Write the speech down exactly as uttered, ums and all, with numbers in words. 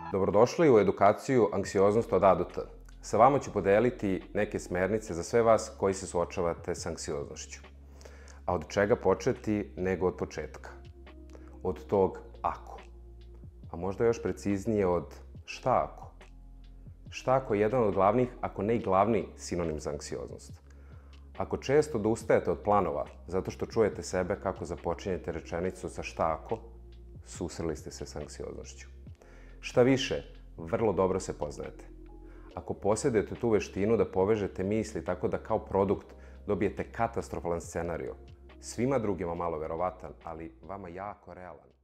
Dobrodošli u edukaciju Anksioznost od A do T. Sa vama ću podeliti neke smernice za sve vas koji se suočavate s anksioznošću. A od čega početi nego od početka? Od tog ako. A možda još preciznije od šta ako? Šta ako je jedan od glavnih, ako ne i glavni sinonim za anksioznost? Ako često odustajete od planova zato što čujete sebe kako započinjete rečenicu sa šta ako, susreli ste se s anksioznošću. Šta više, vrlo dobro se poznajete. Ako posjedujete tu veštinu da povežete misli tako da kao produkt dobijete katastrofalan scenario, svima drugima malo verovatan, ali vama jako realan,